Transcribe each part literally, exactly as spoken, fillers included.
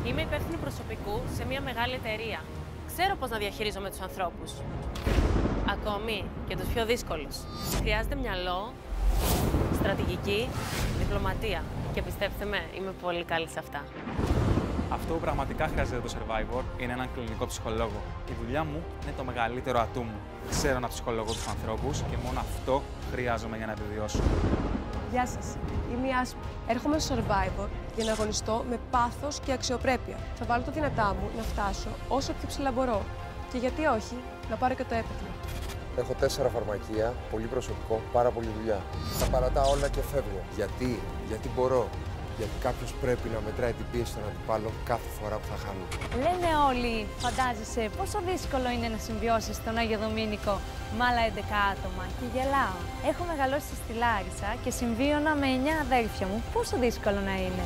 Είμαι υπεύθυνη προσωπικού σε μια μεγάλη εταιρεία. Ξέρω πώς να διαχειρίζομαι τους ανθρώπους. Ακόμη και τους πιο δύσκολους. Χρειάζεται μυαλό, στρατηγική, διπλωματία. Και πιστέψτε με, είμαι πολύ καλή σε αυτά. Αυτό που πραγματικά χρειάζεται το Survivor είναι έναν κλινικό ψυχολόγο. Η δουλειά μου είναι το μεγαλύτερο ατού μου. Ξέρω να ψυχολογώ τους ανθρώπους και μόνο αυτό χρειάζομαι για να επιβιώσω. Γεια σας, είμαι η Άσπη. Έρχομαι στο Survivor για να αγωνιστώ με πάθος και αξιοπρέπεια. Θα βάλω τα δυνατά μου να φτάσω όσο πιο ψηλά μπορώ. Και γιατί όχι, να πάρω και το έπαθλο. Έχω τέσσερα φαρμακεία, πολύ προσωπικό, πάρα πολλή δουλειά. Τα παρατάω όλα και φεύγω. Γιατί, γιατί μπορώ. Γιατί κάποιος πρέπει να μετράει την πίεση στον αντιπάλο κάθε φορά που θα χάνει. Λένε όλοι, φαντάζεσαι, πόσο δύσκολο είναι να συμβιώσεις στον Άγιο Δομήνικο με άλλα έντεκα άτομα. Και γελάω. Έχω μεγαλώσει στη Λάρισα και συμβίωνα με εννιά αδέρφια μου. Πόσο δύσκολο να είναι.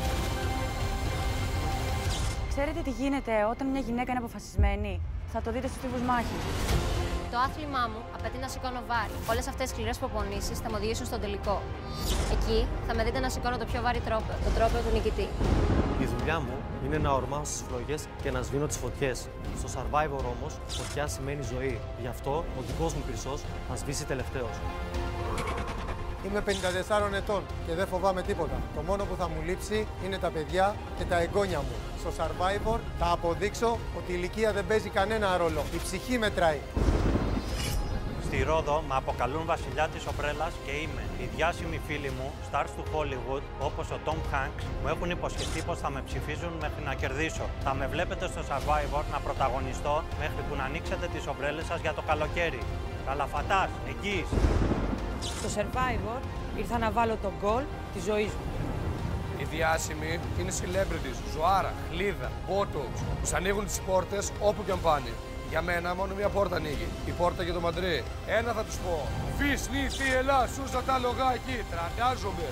Ξέρετε τι γίνεται όταν μια γυναίκα είναι αποφασισμένη? Θα το δείτε στους τύπους μάχης. Το άθλημά μου απαιτεί να σηκώνω βάρη. Όλες αυτές τις σκληρές προπονήσεις θα με οδηγήσουν στον τελικό. Εκεί θα με δείτε να σηκώνω το πιο βαρύ τρόπαιο, το τρόπαιο του νικητή. Η δουλειά μου είναι να ορμάω στις φλόγες και να σβήνω τις φωτιές. Στο Survivor όμως, φωτιά σημαίνει ζωή. Γι' αυτό ο δικός μου πυρσός θα σβήσει τελευταίος. Είμαι πενήντα τεσσάρων ετών και δεν φοβάμαι τίποτα. Το μόνο που θα μου λείψει είναι τα παιδιά και τα εγγόνια μου. Στο Survivor θα αποδείξω ότι η ηλικία δεν παίζει κανένα ρόλο. Η ψυχή μετράει. Στη Ρόδο με αποκαλούν βασιλιά της ομπρέλας και είμαι. Οι διάσημοι φίλοι μου, stars του Hollywood, όπως ο Tom Hanks, μου έχουν υποσχεθεί πως θα με ψηφίζουν μέχρι να κερδίσω. Θα με βλέπετε στο Survivor να πρωταγωνιστώ μέχρι που να ανοίξετε τις ομπρέλες σας για το καλοκαίρι. Καλαφατάς, εγγύης. Στο Survivor ήρθα να βάλω τον γκολ της ζωής μου. Οι διάσημοι είναι celebrities, ζωάρα, χλίδα, botox. Τους ανοίγουν τις πόρτες όπου και αν πάνε. Για μένα μόνο μία πόρτα ανοίγει. Η πόρτα για το Μαντρί. Ένα θα τους πω. Φυσ, νη, τι, ελά, σούζα τα λογά εκεί. Τραντάζομαι.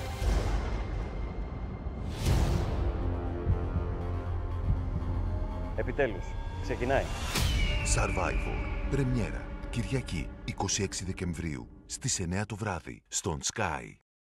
Επιτέλους, ξεκινάει. Survivor. Πρεμιέρα. Κυριακή, εικοστή έκτη Δεκεμβρίου, στις εννιά το βράδυ, στον Sky.